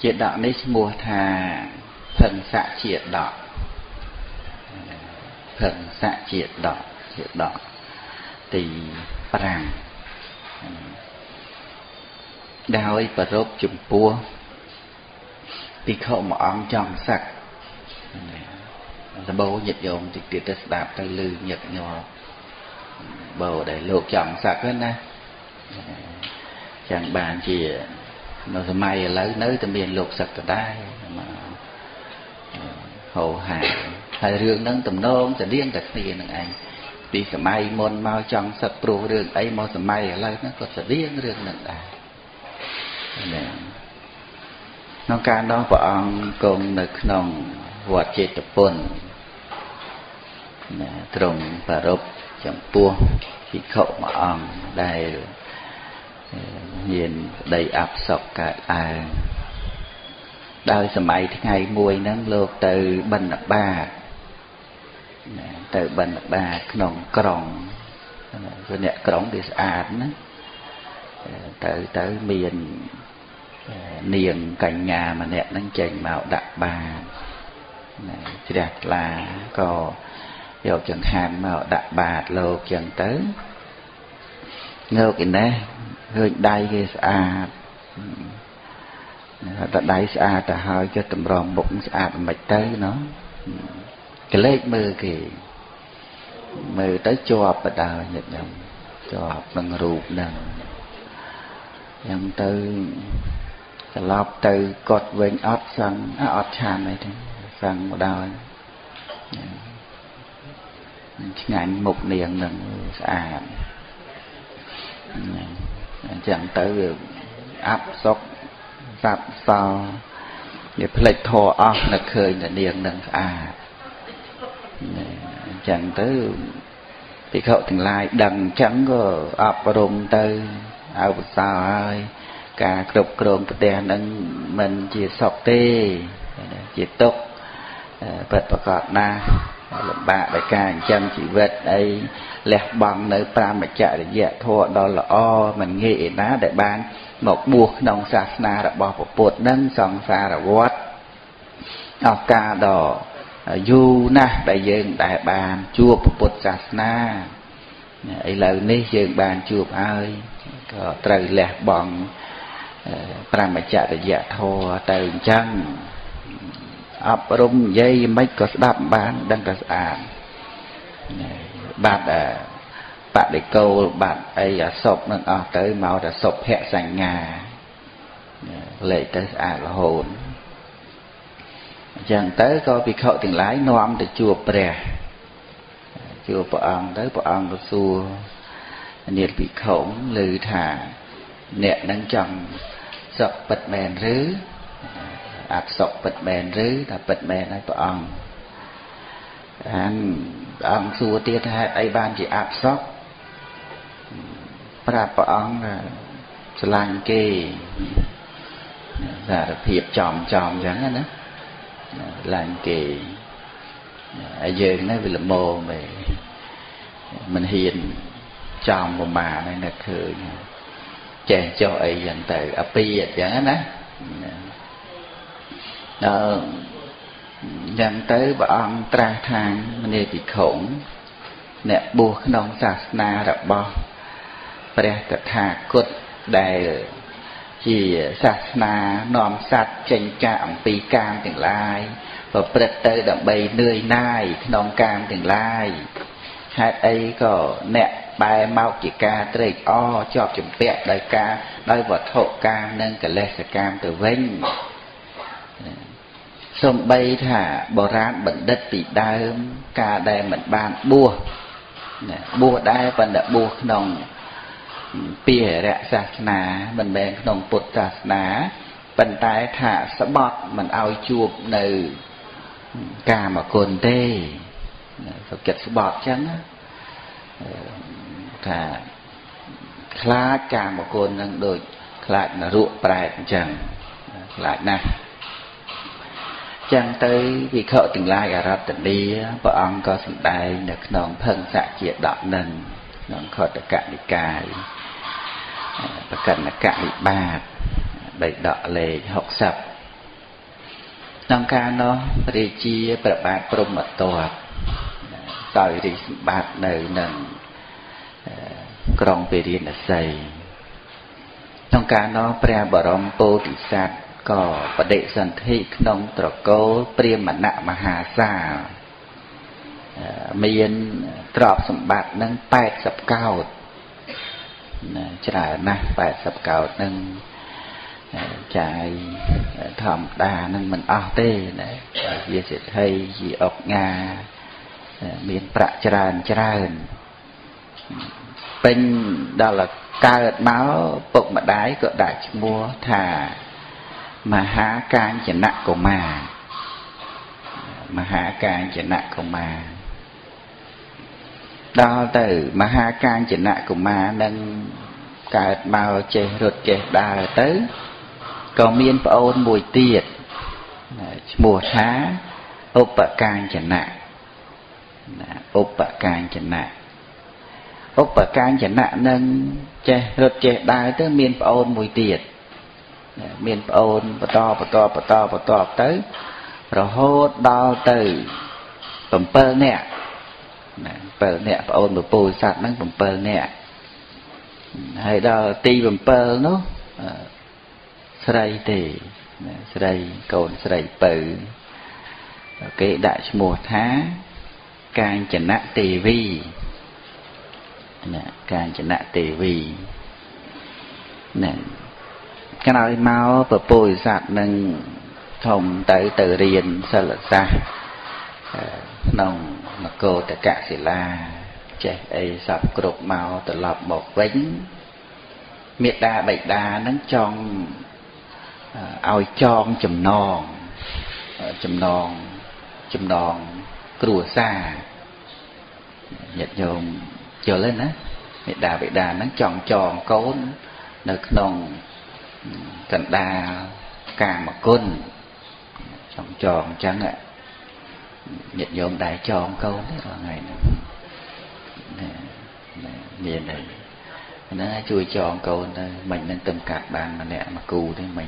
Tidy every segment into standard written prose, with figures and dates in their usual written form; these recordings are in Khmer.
ជាដកនេះឈ្មោះថាផឹងសៈជាដកផឹងសៈជាដកជាដកទី5ដោយប្ររពចំពោះភិក្ខុមួយអង្គចង់សឹកដំបូងញាតិញោមតិចទៀតទៅស្ដាប់ទៅលឺញឹកញាប់បើដែលលោកចង់សឹកហ្នឹងណាchẳng bàn gì nó sẽ may ở lấy nới thì miền lục sạch ở đây mà hậu hạ hai rương nâng tầm nôm sẽ điên thật tiền thằng anh vì sẽ may môn mau trong sạch pro rương ấy mau sẽ may ở lấy nó có sẽ điên rương nâng đây nó can đó vợ ông cùng được nòng vọt chết tập bồn trồng và rộp chẳng tua khi khẩu mà ông đây nhìn đầy áp sọc cả đời sớm ấy thì ngày mùi nắng lột từ bên ba nòng còng rồi nè còng thì án tới miền niềng cành nhà mà nè nắng chành màu đạ ba chỉ đặt là có dầu chẳng hàn màu đạ ba lột chẳng tới ngơ cái này hơi đai cái ta đai ta hơi cho tầm ròn bụng mạch tới nó cái lết mơ kì mơ tới cho bắt đầu nhật nhầm cho bằng rụt nâng nhầm tới cái lọc từ cột vệnh ót xăng ót chàn này thế xăng một đào ngành mục niềng nâng chẳng tới áp sốc sạp sao để plek thò óc là khơi là niềng nâng chẳng tới thì khẩu thằng lai đằng trắng có áp rung tới áo sao ơi cả cục cồn đèn nâng mình chỉ sọc tê chỉ tốc vật và gọt na bà đại ca chân chỉ vật ấy lẹt bằng nơi pra mà chạy để dạy thua đó là mình nghĩ ná để bán một buộc nông sa na đã bỏ một bột nâng song xa là vót ca đỏ du na đại dương đại bàn chua một bột sa na ấy lời ní dương bàn chua ơi có trời lẹt bằng pra mà chạy để dạy thua từ chân ấp rung dây mấy có đạp bán đang có bạn để câu bạn ấy sộp nó tới máu đã sộp hẹ sành ngà lệ tới là hồn chẳng tới có bị khẩu tiền lái nóm để chùa bè chùa bộ ông có xua nhiệt bị khổng lư thả nẹ nâng chồng sọc bật mèn rứ áp sọc bật mèn rứ là bật mèn ấy bộ ông xua tiết hai ấy ban chỉ áp sóc bà ông là lành kê là hiệp chòm chẳng đó lành kê ở dương nó vì là mô mình hiền chòm một bà này là khởi chè cho ấy dành từ áp bia chẳng đó dần tới bà ông tra thang mình bị khổng nè buộc nông sạc na đập bò bè tật thà cốt đầy chỉ sạc na nòm sạch tranh chạm pi cam từng lai và bật tới đậm bầy nơi nai nông cam từng lai hai ấy có nè bài mau chỉ ca trời cho chụp vẹn đời ca đời vật hộ cam nâng cả lệ sạc cam từ vinh xong bay thả bò rán bẩn đất bị đai ca đây mình bàn bùa đai vẫn đã bùa nồng bìa rạ sạc ná mình bèn nồng bột sạc ná bần tay thả sắp bọt mình ao chuột nơi ca mà cồn tê phải kết sắp bọt chắn thả khá ca mà cồn nâng đôi lại là ruộng bạc chẳng lại nè chẳng tới vì khẩu từng lai ở ra tỉnh đi vợ ông có sẵn đài được nông thân xạ triệt đọ nâng nông khẩu tất cả đi cài và cần là cả đi bạc đầy đọ lề học sập trong ca nó rì chia bạc bạc prom mặt tọa tại rì bạc nơi nâng krong về điện là xây trong ca nó pre bờ rong po thị sát có bậc đệ sản thị nông trọ cố priêm mặt nạ mà hà sa miền trọp sầm bạc nâng 80 cao trả nè 80 cao nâng chạy thầm đà nâng mình tê này về sẽ thấy gì ốc nga miền bạc tràn bên đó là ca máu bụng mà đái cỡ đại mua thà mà há can chỉ nặng của mà há can chỉ nặng của mà đó từ mà há can chỉ nặng của mà nâng ca máu chê rụt chê đà tới còn miên phải ôn mùi tiệt mùa thá ốp bạc can chỉ nặng ốp bạc can chỉ nặng ốp bạc can chỉ nặng nâng chê rụt chê đà tới miên phải ôn mùi tiệt miền ôn bờ to tới rồi hốt đo từ bầm pơ nè ôn bờ pùi sạt nắng bầm pơ nè hay đó ti bầm pơ nó sợi thì sợi cồn sợi bự cái đại mùa thá càng chấn nặng tỳ vi càng chấn nặng tỳ vi nè cái nào mau bờ bồi sạt nâng thòng tới từ riêng sơ lật xa nông mà cô tất cả sẽ là trẻ ấy sập cột màu từ lọp một vĩnh miệt đa bạch đa nâng trong ao tròn chùm non cua xa nhật nhôm chờ lên á miệt đa bạch đa nâng tròn cốn nơi nông cần đa càng mà côn tròn trắng ạ nhiệt nhôm đại tròn câu đấy là ngày này nhìn này nó chui tròn câu đây mình nên tầm cạt bàn mà nè mà cù thì mình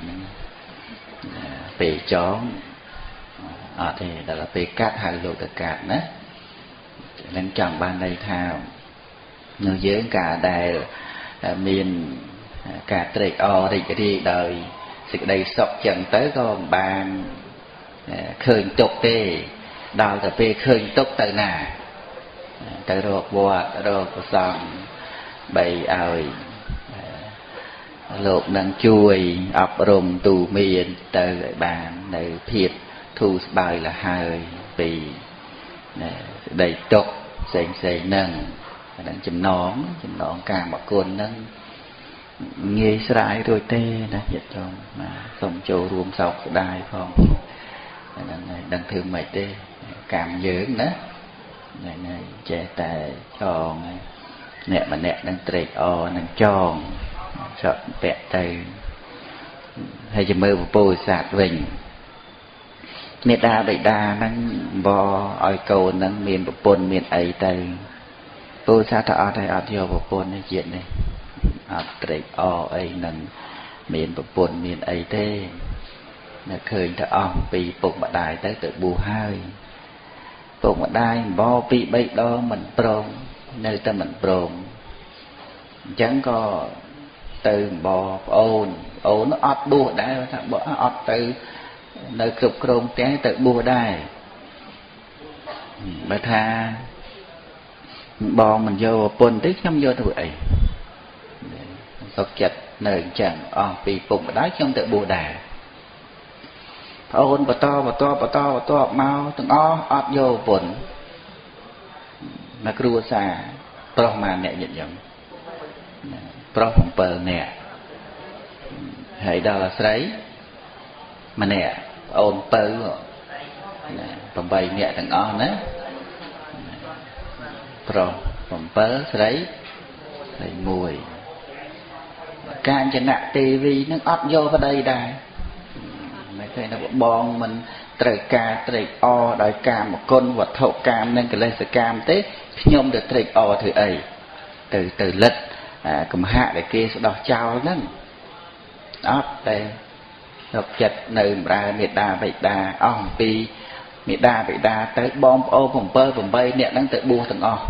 về chó thì đó là về cát hai lô tự cạt đó nên chẳng ban đây thao người dưới cả đài miền cả trịch đi đời sự đầy sọc chân tới con bàn khơi tục tê đào tập về khơi tục tới nà tới rồi bọt rồi xong bày ơi lột nâng chui ập rùm tù miền tới bàn này thiệt thu bài là hai vì đầy tục xây nâng chùm nón càng mà côn nâng nghe sải rồi tê nè dịch cho mà xong chỗ ruộng sọc đai phong đang thương mày tê cảm dưỡng đó này trẻ tè tròn nè mà nè đang trệt đang tròn sợ bẹt tay hay chỉ mơ một bôi sạt vinh nè đa bậy đa đang bò oi cầu đang miền bột bồn miền ấy tay bôi sạt thọ đây ở theo bột bồn này chuyện này trịch ấy nâng miền bột bồn miền ấy thế là khơi thọ bị bột bạc đài tới tự bù hai bột bạc đài bo bị bậy đó mình prong nơi ta mình prong chẳng có từ bò ôn nó ọt bùa đai bỏ ọt từ nơi cục krong té tự bùa đai bà tha bò mình vô bồn tích không vô thôi ấy sọc chặt nơi chẳng bị bụng đá trong tự bùa đà ôn bà to mau từng ọt vô bồn mà cua xa pro mà nè nhận nhận pro không bờ nè hãy đó là sấy mà nè ôn bờ tầm bày nè từng nè pro không bờ sấy thầy mùi càng cho nạ tivi nó ót vô vào đây đây mấy cái nó bon mình trời ca trời đòi cam một con vật thổ cam nên cái lên sự cam tế nhôm được trời thử ấy từ lịch cầm hạ để kia sẽ đọc trao lắm ót đây sọc chật nơi ra miệt đa bạch đa ong pi miệt đa bạch đa tới bom ô bồng bay nè đang tự bua từng o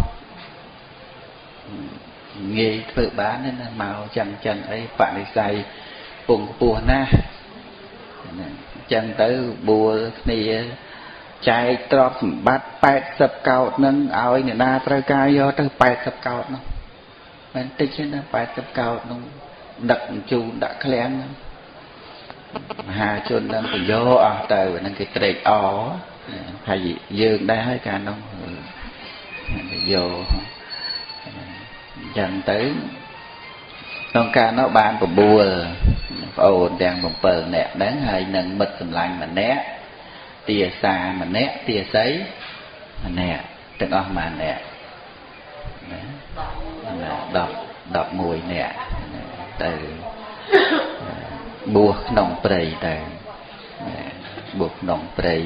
nghe thử bán nên màu chân ấy bạn đi say bùng bùa na chân tới bùa này chạy trọt bắt 80 cao nâng áo người ta tới cay vô tới 80 cao nó mình tích chứ nó 80 cao nó đặt chu đặt kén hà chôn đang phải vô từ năng cái trệt ó hay gì dương đây hết cả nó phải vô chân tới con ca nó ban của bùa ồn đang bồng pờ nè đáng hay nâng mật sầm lạnh mà né tia xa mà né tia sấy mà nè từng mà nè đọc mùi nè từ buộc nòng prey từ buộc nòng prey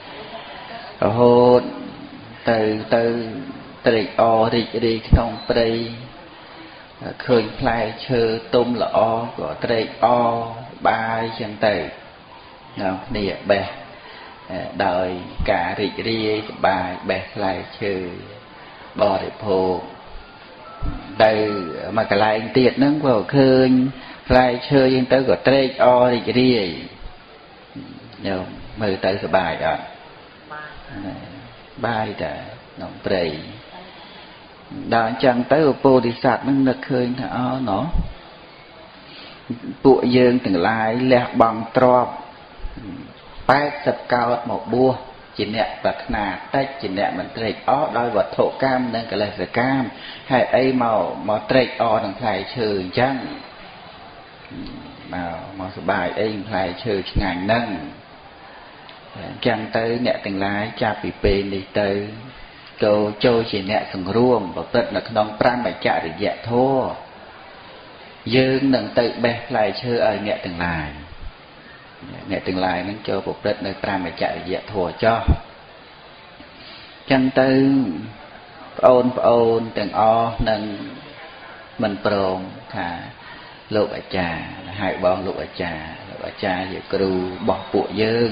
hôn từ đi nòng prey khơi play chơi tôm là o của trade o bài chân từ nào nè bè đời cả đi bài bè play chơi bò để phô đây mà cái lại tiệt nó vào khơi play chơi chân tới của trade o đi nhau mời tới cái bài đó bài đã nòng play đó chẳng tới ở bồ đi sạc nó nực khơi nó bộ dương từng lại lẹ bằng trọp 80 cao một bua chỉ nẹ vật nà tách chỉ nẹ mình trệt ó đôi vật thổ cam nên cái là sự cam hay ấy màu trệt ó đằng phải trừ chăng màu sự bài ấy phải trừ ngàn nâng chẳng tới nẹ từng lại cha bị bê đi tới cô châu chỉ nẹ sừng ruộng và tất là nông pran bài chạy để dạ thô dương nâng tự bè lại chơi ở nẹ từng lại nâng cho bộ đất nơi pran bài chạy để dạ thô cho chân tư ôn từng o nâng mình prong thả lục ở trà hai bon lục ở trà về cừu bỏ bộ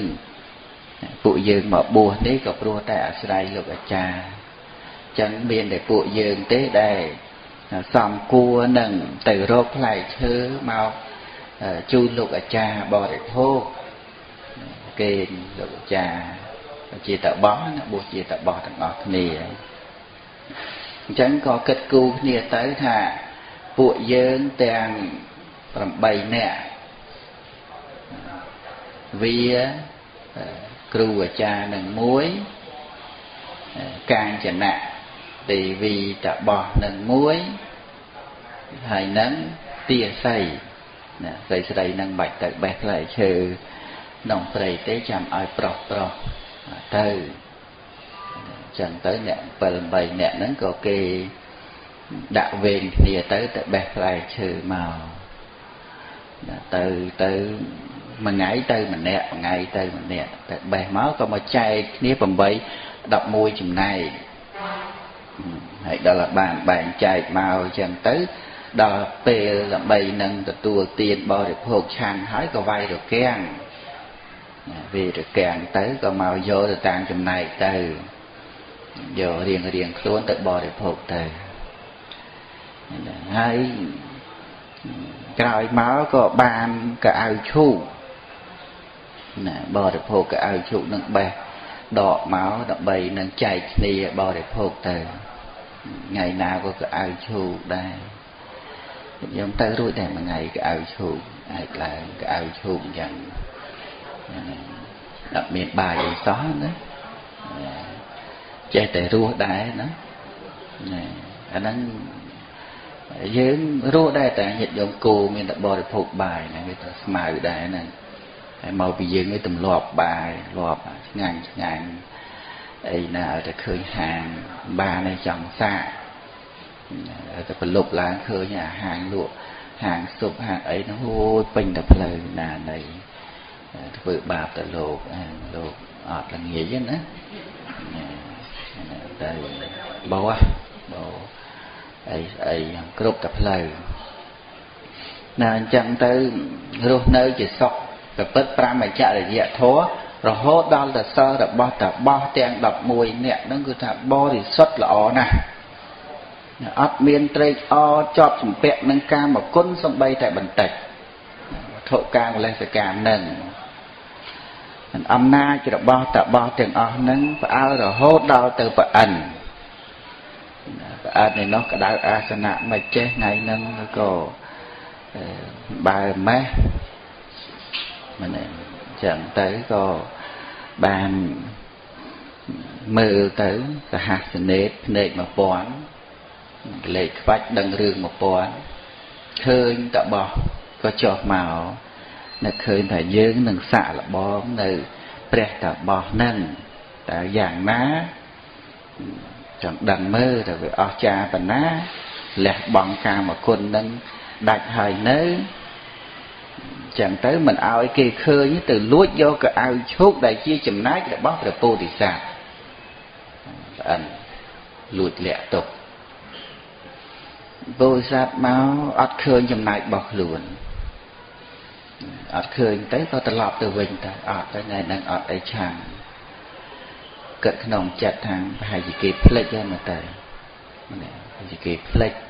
dương mà bùa đấy có bùa tại Israel lục ở trà chẳng biên để bộ dương tế đây xong cua nâng từ rốt lại chứ mau chu lục ở trà bò để thô kê lục ở trà chỉ tạo bó buộc chỉ tạo bó thằng ngọt nè chẳng có kết cu nè tới thà bộ dương tàng làm bầy nè vì cừu ở trà nâng muối càng chẳng nạ thì vì ta bò nâng muối hay nâng tia xây xây nâng bạch tại bạch lại trừ nông xây tế chạm ai pro từ chẳng tới nẹ bầy nẹ nâng có kê đạo về thì tới tại bạch lại trừ màu từ mà ngái tới mình nè ngày tới mình nè tại bè máu có một chai nếp bằng bấy đọc môi chùm này hay đó là bạn chạy màu chẳng tới đó bê là bầy nâng tùa tiền bò được hộp chàng hỏi có vay được kèng vì được kèng tới có màu vô được tàng chùm này từ vô riêng xuống tới bò được hộp từ hay còi máu có bàn cả áo chu bò được hộp cả áo chu nâng bè đọ máu đọ bầy nâng chạy nì bò được hộp từ ngày nào có cái áo chu đây giống tới rồi đây mà ngày cái áo chu ai là cái áo chu dần đặc biệt bài xó nữa chạy tới rùa đáy đó anh đang dưới rùa đây tại nhiệt giống cô mình đã bò được hộp bài này người ta màu đây này màu bị dương cái tùm lọp bài lọp ngàn ấy là ở cái khơi hàng ba này chẳng xa ta phải lục lá khơi nhà hàng lụa hàng sụp hàng ấy nó hôi bình đập lời là này vừa bạp ta lục ọt là nghĩa chứ nữa đây bố ấy cướp tập lời là chẳng tới rốt nơi chỉ sọc ប្រពឹក5អចរិយធម៌រហូតដល់ទៅសិលរបស់តាបោះទាំង11នាក់ហ្នឹងគឺថាបរិសុទ្ធល្អណាស់អត់មានត្រេកអរជាប់ជំពាក់នឹងកាមគុណសំបីតែបន្តិចវត្ថុកាមលេសកាមហ្នឹងអំណាចរបស់តាបោះទាំងអស់ហ្នឹងផ្អើលរហូតដល់ទៅប្រអិនប្រអិននេះនោះក្តៅអាសនៈមិនចេះថ្ងៃហ្នឹងក៏បើម៉េះមិនអញ្ចឹងទៅក៏បានមើលទៅសហសនេតភ្នែក1000លេខខ្វាច់ដឹងរឿង1000ឃើញតបោះក៏ចុះមកនៅឃើញថាយើងនឹងសាក់លបងនៅព្រះតបោះហ្នឹងតើយ៉ាងណាចង់ដឹងមើលទៅវាអស្ចារ្យប៉ុណ្ណាលះបង់កាមគុណនឹងដាច់ហើយនៅចឹងទៅមិនឲ្យគេឃើញទៅលួចយកកៅអៅឈូកដែលជាចំណែករបស់ព្រះពោធិសត្វប្អិនលួចលាក់ទុកពោធិសត្វមកអត់ឃើញចំណែករបស់ខ្លួនអត់ឃើញទៅក៏ត្រឡប់ទៅវិញទៅអត់ទៅថ្ងៃហ្នឹងអត់អីឆាំគិតក្នុងចិត្តថាប្រហែលជាគេភ្លេចហើយមកទៅប្រហែលជាគេភ្លេច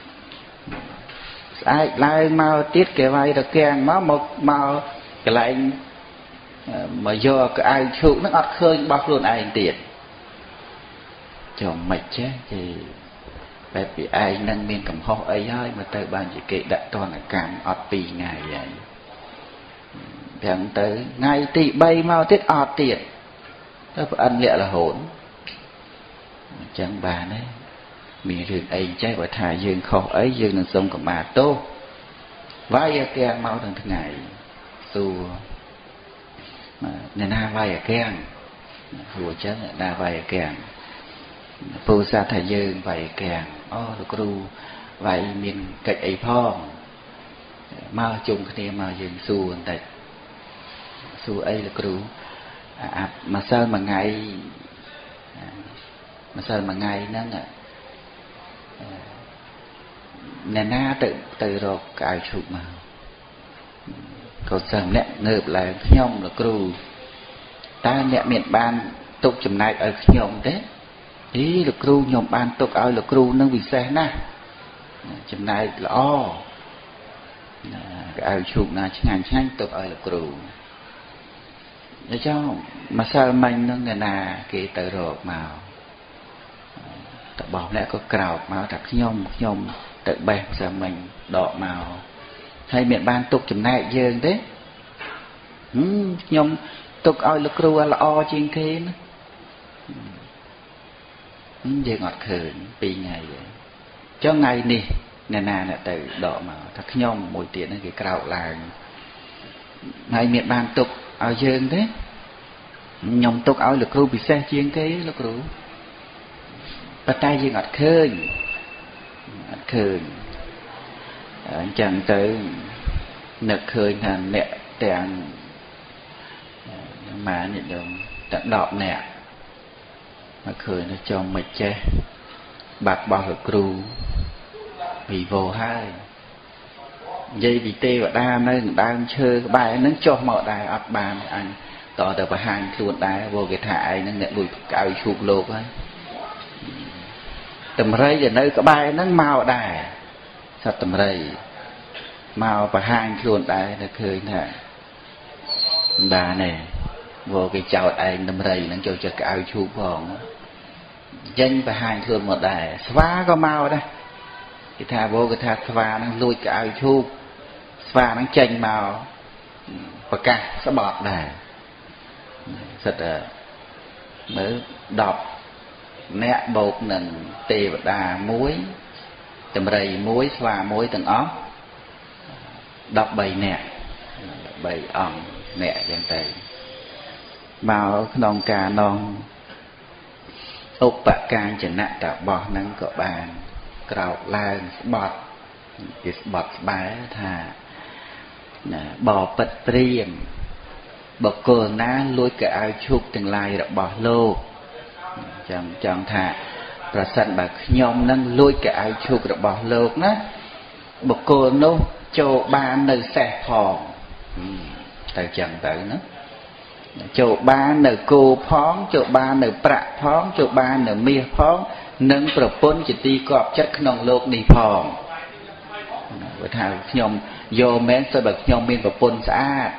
ស្អែកឡើងមកទៀតគេវាយរកាំងមកកន្លែងមកយកកៅអៅឈូកហ្នឹងអត់ឃើញរបស់ខ្លួនឯងទៀតចុះមិនចេះគេបែបពីឯងនឹងមានកំហុសអីហើយមកទៅបានជាគេដាក់ទណ្ឌកម្មអត់2ថ្ងៃហើយទាំងទៅថ្ងៃទី3មកទៀតអត់ទៀតទៅប្អិនលាក់រហូតអញ្ចឹងបានទេមានរឿងអីចេះបើថាយើងខុសអីយើងនឹងសុំកម្មាទោសវាយអាគាំងមកទាំងថ្ងៃសួរអ្នកណាវាយអាគាំងហួរអញ្ចឹងអ្នកណាវាយអាគាំងពូសាថាយើងវាយអាគាំងអូលោកគ្រូវាយមានកិច្ចអីផងមកជុំគ្នាមកយើងសួរបន្តិចសួរអីលោកគ្រូអាម្សិលមួយថ្ងៃហ្នឹងអ្នកណាទៅរកកៅឈូកមកក៏សិស្សម្នាក់ងើបឡើងខ្ញុំលោកគ្រូតើអ្នកមានបានទុកចំណែកឲ្យខ្ញុំទេអីលោកគ្រូខ្ញុំបានទុកឲ្យលោកគ្រូនឹងពិសេសណាស់ចំណែកល្អកៅឈូកណាឆ្ងាញ់ទុកឲ្យលោកគ្រូតែចុះម្សិលមិញនឹងអ្នកណាគេទៅរកមកតបោះម្នាក់ក៏ក្រោកមកថាខ្ញុំទៅបេះម្សិលមិញដកមកហើយមានបានទុកចំណែកយើងទេខ្ញុំទុកឲ្យលោកគ្រូល្អជាងគេណាយើងអត់ឃើញ2ថ្ងៃចុះថ្ងៃនេះអ្នកណាអ្នកទៅដកមកថាខ្ញុំមួយទៀតហ្នឹងគេក្រោកឡើងហើយមានបានទុកឲ្យយើងទេខ្ញុំទុកឲ្យលោកគ្រូពិសេសជាងគេលោកគ្រូប៉ុន្តែយើងអត់ឃើញអញ្ចឹងទៅនឹកឃើញថាអ្នកទាំងម៉ានេះដល់តែ10នាក់មកឃើញទៅចុះមិនចេះបាត់បោះលោកគ្រូពីវោហើយនិយាយពីទេវតានៅដើមឈើក្បែរហ្នឹងចុះមកដែរអត់បានអញតទៅបង្ហាញខ្លួនដែរវោគេថាឯងហ្នឹងអ្នកលួចកៅឈូកលោកហើយតម្រៃដែលនៅក្បែរហ្នឹងមកដែរសត្វតម្រៃមកបង្ហាញខ្លួនដែរទៅឃើញថាបានទេវោគេចោតឯងតម្រៃហ្នឹងចូលចិត្តកៅឈូកផងចេញបង្ហាញខ្លួនមកដែរស្វាក៏មកដែរគេថាវោគេថាស្វាហ្នឹងលួចកៅឈូកស្វាហ្នឹងចេញមកប្រកាសស្បត់ដែរសិតតែមើល10អ្នកបូកនឹងទេវតា1តម្រៃ1ស្វា1ទាំងអស់13អ្នក3អង្គអ្នកយ៉ាងទៅមកក្នុងការនងឧបកាញ្ចនៈតបោះហ្នឹងក៏បានក្រោកឡើងស្បត់គេស្បត់ស្បែថាបបិទ្ធព្រាមបុគ្គលណាលួចកៅអៅឈូកទាំងឡាយរបស់លោកចង់ថាប្រសិនបើខ្ញុំនឹងលួចកៅអៅឈូករបស់លោកណាបុគ្គលនោះចូលបាននៅសេះផង tới chẳng tới nữa chỗ ba nở cô phóng chỗ ba nở bạ phóng chỗ ba nở mía phóng nângប្រពន្ធជាទីកប់ចិត្តក្នុងលោកនេះផងបើថាខ្ញុំយកមែនទៅបើខ្ញុំមានប្រពន្ធស្អាត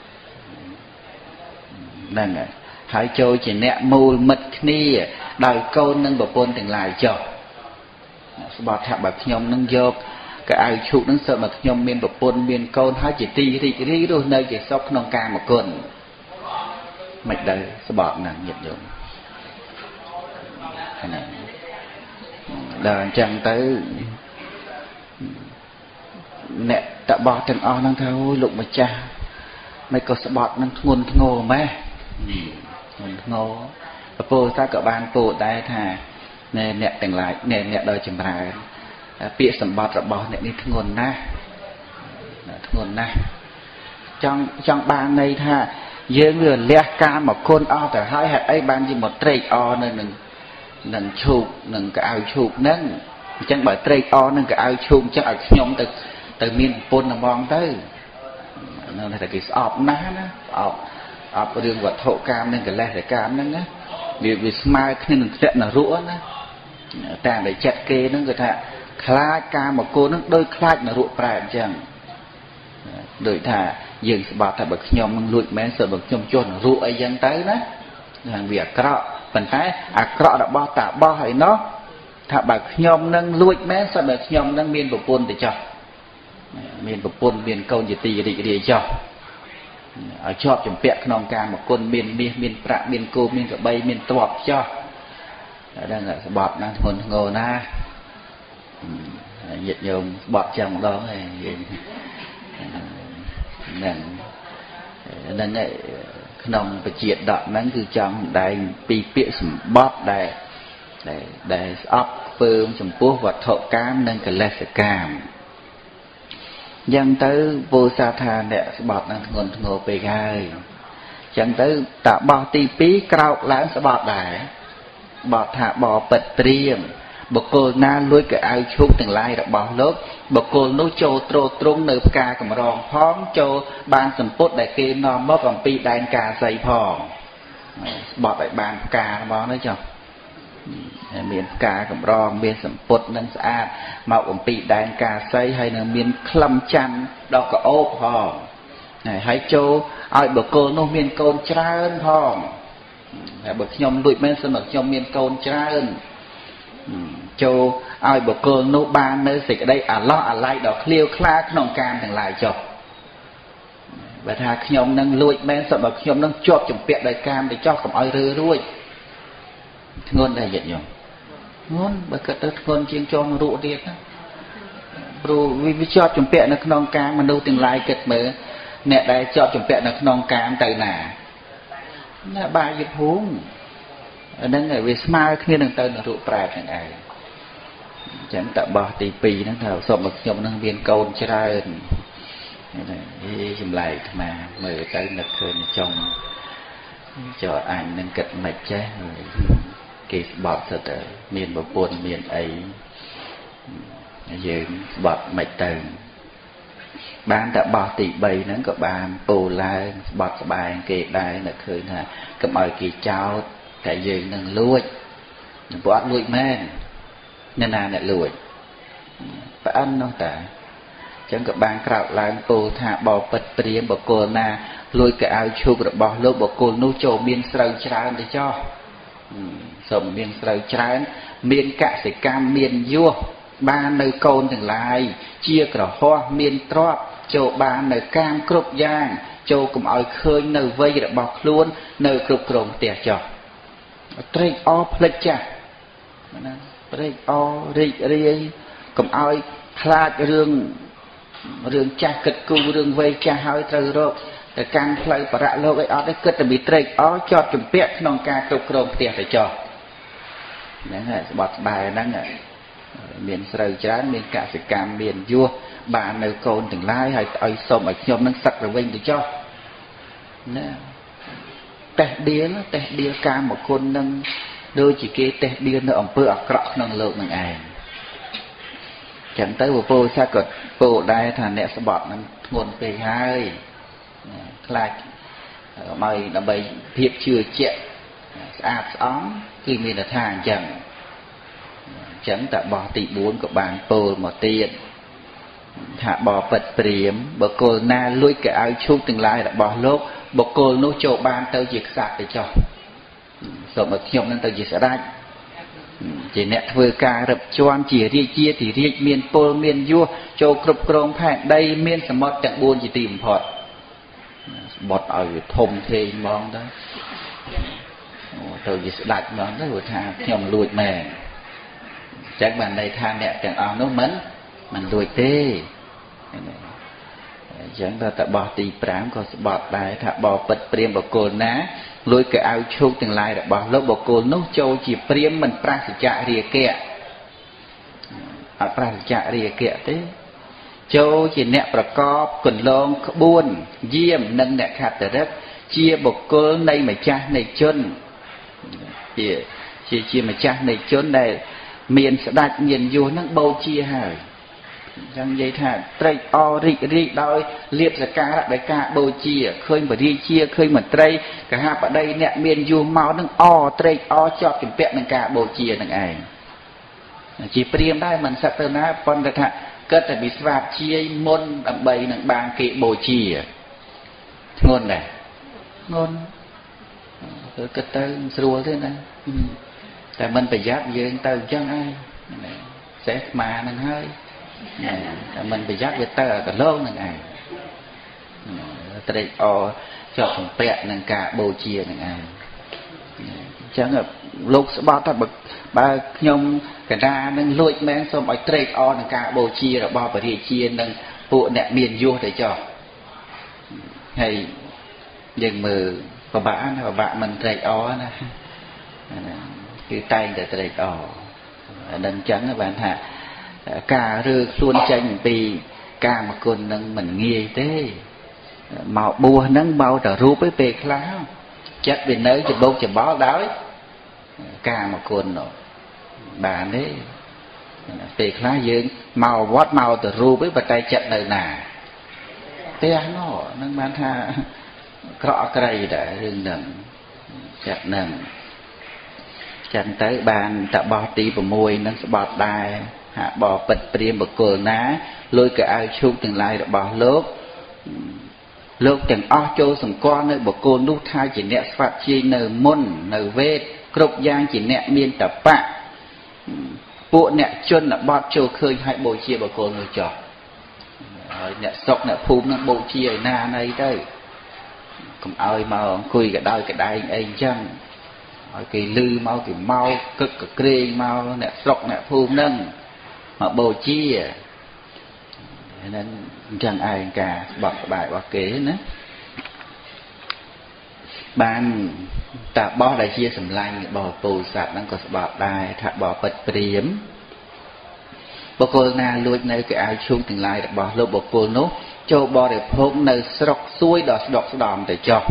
ហ្នឹងហើយចូលជាអ្នកមូលមិត្តគ្នាដោយកូននិងប្រពន្ធទាំងឡាយចុះស្បត់ថាបើខ្ញុំនឹងយកកៅអៅឈូកនឹងសើបើខ្ញុំមានប្រពន្ធមានកូនហើយជាទីរីករាយរស់នៅជាសុខក្នុងកាមគុណមិនដែរស្បត់ហ្នឹងញាតិញោមហ្នឹងដល់អញ្ចឹងទៅអ្នកតបោះទាំងអស់ហ្នឹងថាអូយលោកម្ចាស់មិនក៏ស្បត់នឹងធ្ងន់ធ្ងរម៉េះធ្ងន់ធ្ងរពពោថាក៏បានពោលដែរថាអ្នកទាំងឡាយអ្នកដោយចម្រើនពាក្យសម្បត្តិរបស់អ្នកនេះធ្ងន់ណាស់ធ្ងន់ណាស់ចង់បានន័យថាយើងវាលះកាមគុណអស់ទៅហើយហេតុអីបានជាមកត្រេកអរនៅនឹងឈូកនឹងកៅអៅឈូកហ្នឹងអញ្ចឹងបើត្រេកអរនឹងកៅអៅឈូកអញ្ចឹងឲ្យខ្ញុំទៅមានប្រពន្ធហ្មងទៅនៅតែគេស្អប់ណាស់ណាអប់រឿងវត្ថុកាមនិងកិលេសកាមហ្នឹងណាវាស្មើគ្នានឹងធ្លាក់នរកណាតាមដែលចិត្តគេហ្នឹងគឺថាខ្លាចកាមគុណហ្នឹងដូចខ្លាចនរកប្រែអញ្ចឹងដូចថាយើងស្បត់ថាបើខ្ញុំនឹងលួចមែនសើបើខ្ញុំចុះនរកអីចឹងទៅណាវាអាក្រក់ប៉ុន្តែអាក្រក់របស់តាបោះឯណោះថាបើខ្ញុំនឹងលួចមែនសើបើខ្ញុំនឹងមានប្រពន្ធទៅចោះមានប្រពន្ធមានកូនជាទីរីករាយចោះឲ្យជាប់ចម្ពាក់ក្នុងកាមគុណមានមាសមានប្រាក់មានគោមានក្របីមានទ្រព្យចោះហ្នឹងស្បត់ណាស់ធ្ងន់ធ្ងរណាស់ញាតិញោមស្បត់ចឹងម្ដងហើយហ្នឹងក្នុងបជាដកហ្នឹងគឺចង់សម្ដែងពីពាក្យសម្បត្តិដែលស្អប់ពើមចំពោះវត្ថុកាមនិងកិលេសកាមយ៉ាងទៅពោលសាថាអ្នកស្បត់នឹងធ្ងន់ធ្ងរពេកហើយចឹងទៅតាបោះទី2ក្រោកឡើងស្បត់ដែរបត់ថាបបិទ្ធព្រាមបុគ្គលណាលួចកៅអៅឈូកទាំងឡាយរបស់លោកបុគ្គលនោះចូលទ្រទ្រង់នៅផ្កាកម្រងផងចូលបានសម្ពុតដែលគេនាំមកអំពីដែនកាសីផងស្បត់ឲ្យបានផ្កាហ្មងណាចុះមានផ្កាកម្រងមានសម្ពុតនឹងស្អាតមកអំពីដែនកាសីហើយនឹងមានក្លឹមច័ន្ទដល់ក្អូបផងហើយចូលឲ្យបុគ្គលនោះមានកូនច្រើនផងតែបើខ្ញុំលួចមែនសិនមកខ្ញុំមានកូនច្រើនចូលឲ្យបុគ្គលនោះបាននៅសេចក្តីអាឡោះអាល័យដល់ឃ្លាវខ្លាក្នុងកាមទាំងឡាយចុះបើថាខ្ញុំនឹងលួចមែនសិនបើខ្ញុំនឹងជាប់ចម្ពាក់ដោយកាមទៅចុះកុំឲ្យរើរួចធ្ងន់ដែរញាតិញោមធ្ងន់បើគិតទៅធ្ងន់ជាងចង់រੂទៀតណាព្រោះវាជាប់ចម្ពាក់នៅក្នុងកាមមនុស្សទាំងឡាយគិតមើលអ្នកដែលជាប់ចម្ពាក់នៅក្នុងកាមទៅណាបាយភូមិហ្នឹងវាស្មើគ្នានឹងទៅនរកប្រែតហ្នឹងឯងអញ្ចឹងតបោះទី2ហ្នឹងថាសុំឲ្យខ្ញុំនឹងមានកូនច្រើនចម្លែកអាត្មាមើលទៅនឹកឃើញចង់ចុះអញនឹងគិតមិនចេះគេស្បត់ទៅមានប្រពន្ធមានអីយើងស្បត់មិនទៅបានតែបោះទី3ហ្នឹងក៏បានពោលឡើងស្បត់ស្បែងគេដែរនឹកឃើញថាកុំឲ្យគេចោទតែយើងនឹងលួចព្រោះអត់លួចមែនអ្នកណាអ្នកលួចប្រអិននោះតាអញ្ចឹងក៏បានក្រោកឡើងពោលថាបបិទ្ធព្រាមបុគ្គលណាលួចកៅអៅឈូករបស់លោកបុគ្គលនោះចូលមានស្រូវច្រើនទៅចោះសូមមានស្រូវច្រើនមានកសិកម្មមានយោះបាននៅកូនទាំងឡាយជាក្រហោះមានទ្រព្យចូលបាននៅកាមគ្រប់យ៉ាងចូលកុំឲ្យឃើញនៅវ័យរបស់ខ្លួននៅគ្រប់គ្រងផ្ទះចោះត្រេកអរផ្លិចចាស់ណាត្រេកអររីករាយកុំឲ្យខ្លាចរឿងចាស់គិតគូររឿងវ័យចាស់ហើយត្រូវរកទៅកាន់ផ្លូវបរៈលោកអីអត់ទេគិតតែពីត្រេកអរជាប់ចម្ពាក់ក្នុងការគ្រប់គ្រងផ្ទះទៅចោះហ្នឹងហើយស្បត់ស្បែកហ្នឹងមានស្រូវច្រើនមានកសិកម្មមានយោះបាននៅកូនទាំងឡាយហើយឲ្យសូមឲ្យខ្ញុំនឹងសឹកទៅវិញទៅចោះណាតេះដៀលកាមគុណនឹងដូចជាគេតេះដៀលនៅអំពើអាក្រក់ក្នុងលោកនឹងឯងចឹងទៅពពោសាក៏ពោដែរថាអ្នកស្បត់នឹងធ្ងន់ពេកហើយខ្លាចមកដើម្បីភាពជឿជាក់ស្អាតស្អំគឺមានថាអញ្ចឹងតបោះទី4ក៏បានពោលមកទៀតថាបបិទ្ធព្រាមបុគ្គលណាលួចកៅអៅឈូកទាំងឡាយរបស់លោកបុគ្គលនោះចូលបានទៅជាក្សត្រទៅចុះសូមឲ្យខ្ញុំនឹងទៅជាស្ដេចជាអ្នកធ្វើការរឹបជាន់ជារាជាទីរាជមានពលមានយោចូលគ្រប់គ្រងផែនដីមានសមុទ្រទាំង4ជាទីបំផុតបត់ឲ្យវាធំធេងហ្មងទៅជាស្ដេចហ្មងទៅថាខ្ញុំលួចមែនចឹងបានន័យថាអ្នកទាំងអស់នោះមិនលួចទេអញ្ចឹងតបោះទី5ក៏ស្បត់ដែរថាបបិទ្ធព្រាមបុគ្គលណាលួចកៅអៅឈូកទាំងឡាយរបស់លោកបុគ្គលនោះចូលជាព្រាមមិនប្រសិជ្ជរាគៈអត់ប្រសិជ្ជរាគៈទេចូលជាអ្នកប្រកបគន្លងក្បួនយាមនិងអ្នកខត្តរិទ្ធជាបុគ្គលនៃម្ចាស់នៃជនជាម្ចាស់នៃជនដែលមានស្ដេចមានយោនឹងបូជាហើយចឹងនិយាយថាត្រេកអររីករាយដោយលៀបសក្ការៈដោយការបូជាឃើញបរិជាឃើញមន្ត្រីកហាបតីអ្នកមានយោមកនឹងត្រេកអរជាប់ជំពាក់នឹងការបូជានឹងឯងជាព្រាមដែរមិនសឹកទៅណាប៉ុន្តែថាគិតតែពីស្វាបជាយមុនដើម្បីនឹងបានគេបូជាធ្ងន់ដែរធ្ងន់គឺគិតទៅស្រួលទេណាតែមិនប្រយ័ត្នយើងទៅអញ្ចឹងឯងសេះស្មានឹងហើយតែមិនប្រយ័ត្នវាទៅកន្លងនឹងឯងត្រេកអរជាប់ជំពាក់នឹងការបូជានឹងឯងអញ្ចឹងលោកស្បត់ថាបើខ្ញុំកណ្ដានឹងលួចមែនសូមឲ្យត្រេកអរនឹងការបូជារបស់បរិជានិងពួកអ្នកមានយោទៅចុះហើយយើងមើលពិបាកណាពិបាកមិនត្រេកអរណាគឺតែងតែត្រេកអរដល់អញ្ចឹងបានថាការរើខ្លួនចេញពីកាមគុណនឹងមិនងាយទេមកបួសហ្នឹងមកតែរូបឯពេលខ្លះចិត្តវានៅច្បោកច្បល់ដោយកាមគុណនោះបានទេពេលខ្លះយើងមកវត្តមកទៅរូបឯប៉ុន្តែចិត្តនៅណាផ្ទះនោះនឹងបានថាក្រក់ក្រៃដែររឿងហ្នឹងចិត្តហ្នឹងចឹងទៅបានតបោះទី6នឹងស្បត់ដែរហាក់បបិទ្ធព្រាមបុគ្គលណាលួយកៅអៅឈូកទាំងឡាយរបស់លោកទាំងអស់ចូលសម្គាល់នៅបុគ្គលនោះថាជាអ្នកស្វាត់ជាយនៅមុននៅវេទគ្រប់យ៉ាងជាអ្នកមានតបៈពួកអ្នកជនបទចូលឃើញឲ្យបូជាបុគ្គលនោះចុះហើយអ្នកស្រុកអ្នកភូមិនឹងបូជាឯណាណីទៅកុំឲ្យមកអង្គុយកដោយកដែងអីចឹងឲ្យគេលឺមកគេមកគឹកក្រែងមកអ្នកស្រុកអ្នកភូមិនឹងមកបូជាហ្នឹងអញ្ចឹងឯងការបត់ក្បែររបស់គេណាបានតាបោះដែលជាសម្លាញ់របស់ពោធិសត្វហ្នឹងក៏ស្បត់ដែរថាបបិទ្ធព្រាមបុគ្គលណាលួចនៅកៅអៅឈូងទាំងឡាយរបស់លោកបុគ្គលនោះចូលបរិភោគនៅស្រុកសួយដល់ស្ដុកស្ដំទៅចុះ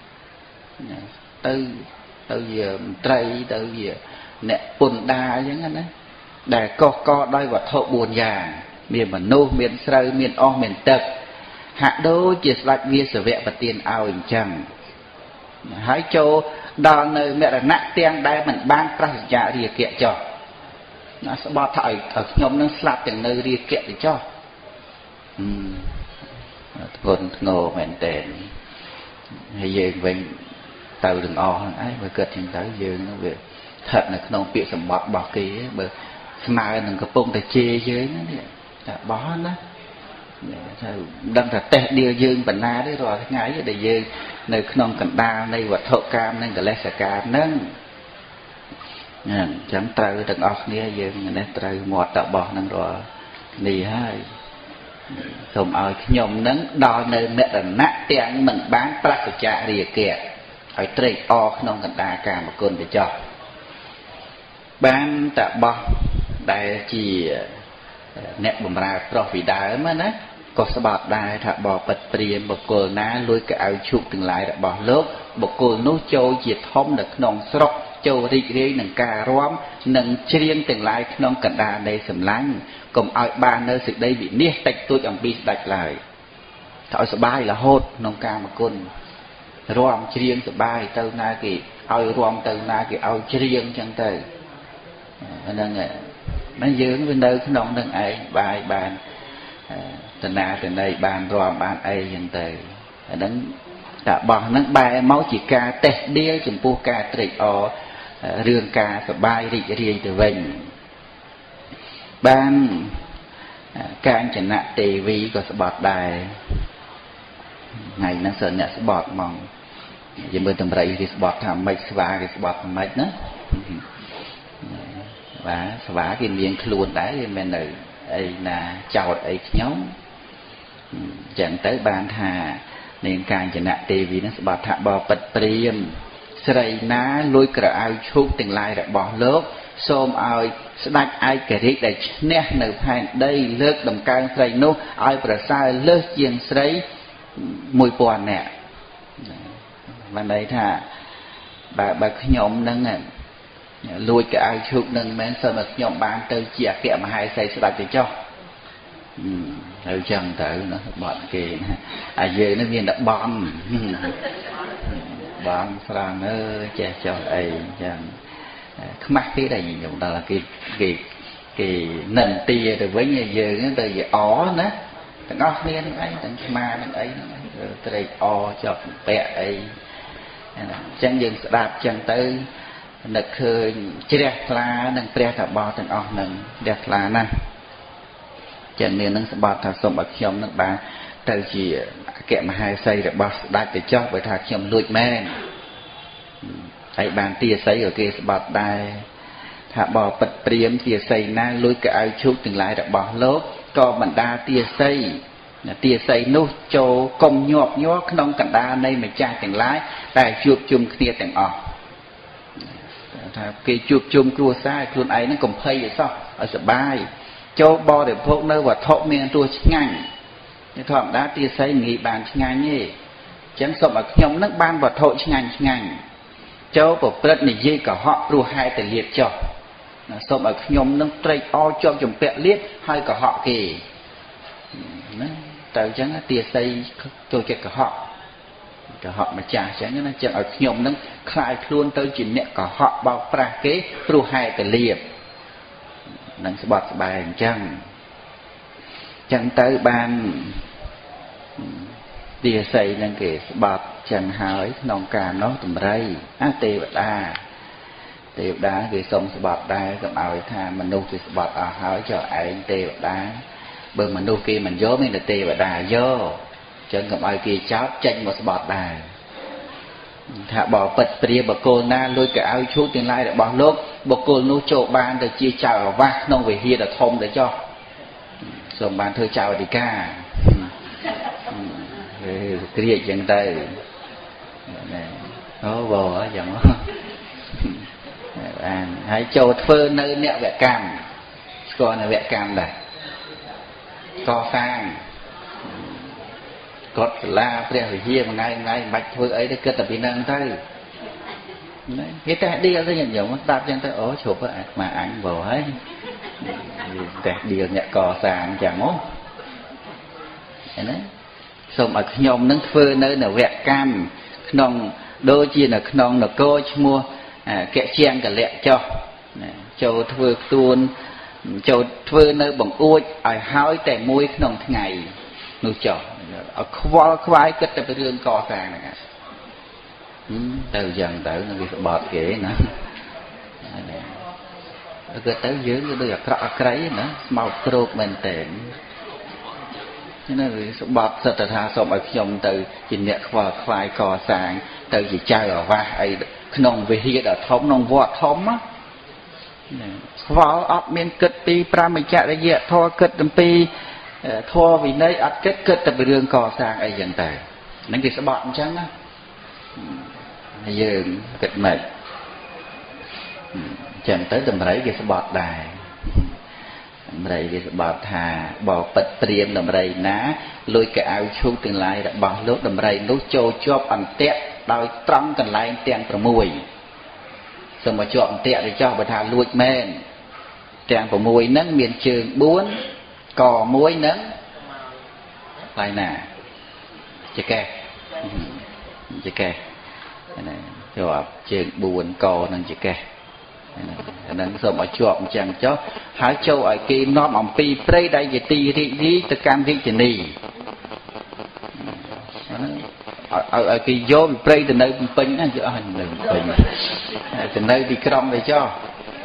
ទៅជាមន្ត្រីទៅជាអ្នកពន្ធដារអញ្ចឹងណាដែលកកដោយវត្ថុ4យ៉ាងមានមនុស្សមានស្រូវមានអស់មានទឹកហាក់ដូចជាស្ដេចវាសវៈប្រទានឲ្យអញ្ចឹងហើយចូលដល់នៅមរណៈទាំងដែលមិនបានប្រសិជ្ជរាគៈចុះណាស្បត់ថាឲ្យខ្ញុំនឹងស្លាប់ទាំងនៅរាគៈទៅចុះធ្ងន់ធ្ងរមែនតើហើយយើងវិញទៅទាំងអស់ហ្នឹងឯងបើគិតចឹងទៅយើងវាស្ថិតនៅក្នុងពាក្យសម្បត្តិរបស់គេបើស្មើនឹងកំពុងតែជេរយើងនេះតែបោះណាថាដឹងថាតេះដៀលយើងបណ្ណាទេរាល់ថ្ងៃដែលយើងនៅក្នុងកណ្ដាលនៃវត្ថុកាមនិងកិលេសកាមហ្នឹងអញ្ចឹងត្រូវទាំងអស់គ្នាយើងនេះត្រូវមាត់តបោះហ្នឹងរាល់នេះហើយសូមឲ្យខ្ញុំនឹងដល់នៅមរណៈទាំងមិនបានប្រសិជ្ជរាគៈឲ្យត្រេកអរក្នុងកណ្ដាលកាមគុណទៅចុះបានតបោះដែលជាអ្នកបម្រើប្រុសពីដើមណាក៏ស្បត់ដែរថាបបិទ្ធព្រាមបុគ្គលណាលួចកៅអៅឈូកទាំងឡាយរបស់លោកបុគ្គលនោះចូលជាធំនៅក្នុងស្រុកចូលរីករាយនឹងការរាំនិងច្រៀងទាំងឡាយក្នុងកណ្ដាលនៃសម្លាញ់កុំឲ្យបាននៅសេចក្តីវិនិច្ឆ័យតិចតួចអំពីស្ដេចឡើយ thọ sờ bài là hốt nông ca mà côn ròm riêng sờ bài từ na kì ao ròm từ na kì ao riêng chẳng từ nên là nó dưỡng bên đâu cái nông đằng ấy bài bàn từ na từ đây bàn ròm bàn ấy chẳng từ nắng đã bỏ nắng bài máu chỉ ca tết đĩa chừng pu ca trịch ở rương ca sờ bài rịch riêng từ vinh banการชนะเทวีก็สะบัดได้ไงนักเสือเนี่ยสะบัดมองยังเมื่อทำไรที่สะบัดทำไม่สบายสะบัดทำไม่นะvàสบายกินเลี้ยงขลุ่นได้ยังเป็นเลยไอ้น่ะเจ้าไอ้ย้อมจังเต๋อบานหาในการชนะเทวีนักสะบัดทำบ่อปัดเปรี้ยมใส่น้าลุยกระเอาชุกติ่งลายแบบบ่อโลกส้มเอาสดักไอกระดิกได้เนี่ยในภายได้เลิกดำการใส่นู้เอาประสาเลิกเยียงใส่มวยปอนเนี่ยวันใดถ้าแบบขยมนั่งเนี่ยลุยกระเอาชุกนั่งแม้สมัครขยมบางเตยเจียแกะมาให้ใส่สดักจะเจ้าเอาจังเต๋อเนาะบอดเกนอาเยนักเรียนดับบอมบอมฝรั่งเออเจ้าเจ้าไอจังmắc cái này dùng đó là cái nền tia từ với nhà giờ nó từ về ó nữa thằng ó nên ấy thằng ma thằng ấy từ đây ó cho bẹ ấy chân dừng đạp chân tới nực khơi chết la nâng pre thả bò thằng ó nâng đẹp là nè chân nên nâng bò thả sông bạc nhom nâng bà từ chỉ kẹm hai xây để bò đạp để cho bởi thả nhom lụi menไอ้บางเตี้ยใส่กับเกสบอดได้ถ้าบ่อปัดเปรี้ยมเตี้ยใส่หน้าลุยกับเอาชุกถึงหลายแต่บ่อโลกก็บรรดาเตี้ยใส่นู้โจกลมหยวกย้อขนมกันดาในไม่จ่าถึงหลายแต่จูบจุ่มเตี้ยแต่งออกถ้าเกจูบจุ่มกลัวซ่าคลุนไอ้นั่นกลมเพยอยู่ซ้อเอาสบายโจบ่อเดี๋ยวพวกเนื้อว่าทบเมียนตัวง่ายในทอมดาเตี้ยใส่งีบานง่ายนี่ฉันสมบัติยมนักบ้านว่าโทษง่ายเจ้าปกติในยี่กับhọรู้ให้แต่เลียดจบสมบัติยมนั่งเตะอ้อจบจมเปะเลียดให้กับhọ kỳแต่ฉันเตียใส่ตัวเก็บกับhọ mà trả chẳng nên chẳng ở nhomนั่งคลายคล้วนtới chuyện nhẹกับhọ bao pra kếรู้ให้แต่เลียดนั่งสบายสบายจังtới banเตียใส่นั่งเกศบาดจังหายนองการน้องตุ่มไรเตบดาคือสมสบัดได้กับเอาไอ้ท่ามนุษย์สบัดหายchoไอ้เตบดาเบิ่งมนุษย์กีมันย้อมนี่แต่เตบดาย้อจังกับไอ้กีเจ้าจังมาสบัดได้ถ้าบอกปัดเปรียบบอกโกนหน้าลุยกับเอาชุดtiền lai đểบอกโลกบอกโกนนู้โจบานแต่chia chàoว่าน้องvề hier để thông để choส่งบานเธอchào đi ca kia chân tay nó bò ở chẳng hãy cho phơ nơi nẹo vẹt cam coi là vẹt cam này co sang cột la pre phải chia mà ngay bạch phơ ấy để kết tập bị nâng tay cái tay đi ở đây nhận giống đạp chân tay ố chụp mà ảnh bò ấy tẹt đi nhẹ co sang chẳng mốt đấyสมอักยมนั่งเฟื่อเนื้อแหวกกามขนมโดยจีนขนมนโก้ชัวแกะเชียงกับเละเจ้าโจทเฟื่อตูนโจทเฟื่อเนื้อบังอุ้ยไอ้ห้อยแต่มวยขนมทั้งไงนู่นเจ้าเอาควายก็จะไปเรื่องกอแซงนะครับเต่าอย่างเต่านั่นคือ bọt เก๋นะก็เต่าเยอะก็ด้วยกระไกรนะเมาโกรกเหมือนเต็มนั่นคือบอดสัตธาสมอภิยมtừจินเนี่ยควายก่อสร้างtừ chỉ chơi ở vaไอ้ขนมวิธีเดาท้องนองวอดท้องมั้งควายออกเมียนเกิดปีปรามิจระยะทอเกิดปีทอวินัยอัดเกิดแต่เป็นเรื่องก่อสร้างไอ้อย่างแต่นั่นคือสบอดจังนะยืนเกิดใหม่จังtới tầm đấy cáiสบอดได้ไรที่บอดทาบอกปัดเตรียมดำไรนะลุยกับเอาชุดถึงลายบอกลุกดำไรลุกโจจบอันเตะโดยตรังกันลายเตียงประมวยสมจบอันเตะได้เจ้าประธานลุยแม่นเตียงประมวยนั้นเมียนเชิงบ้วนก่อมวยนั้นลายหนาជាកែជាកែជាប់ជើង4កនឹងជាកែអានឹងសូមឲ្យជាប់អញ្ចឹងចុះហើយចូលឲ្យគេនាំអំពីព្រៃដែលជាទីរីករាយទៅកាន់រាជនីឲ្យគេយកពីព្រៃទៅនៅភ្នំពេញណាយកអស់នៅភ្នំពេញទៅនៅទីក្រុងទៅចុះ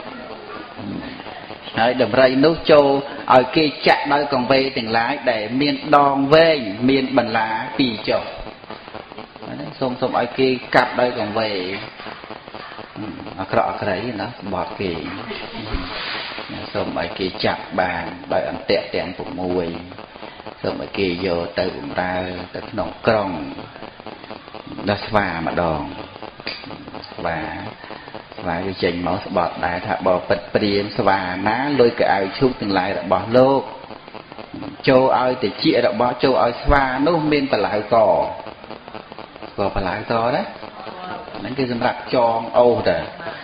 ហើយដំរីនោះចូលឲ្យគេចាក់ដោយកង្វេទាំងឡាយដែលមានដងវែងមានបន្លា2ចុះសូមឲ្យគេកាប់ដោយកង្វេអាក្រក់អាក្រៃណាបត់គេសូមឲ្យគេចាប់បានដោយអន្ទាក់ទាំង6សូមឲ្យគេយកទៅបម្រើទៅក្នុងក្រុងដល់ស្វាម្ដងស្វាវាចេញមកស្បត់ដែរថាបើពិតព្រាមស្វាណាលុយកៅអៅឈូកទាំងឡាយរបស់លោកចូលឲ្យតិចរបស់ចូលឲ្យស្វានោះមានបលាវកក៏បលាវកណាហ្នឹងគឺសម្រាប់ចងអូសទៅ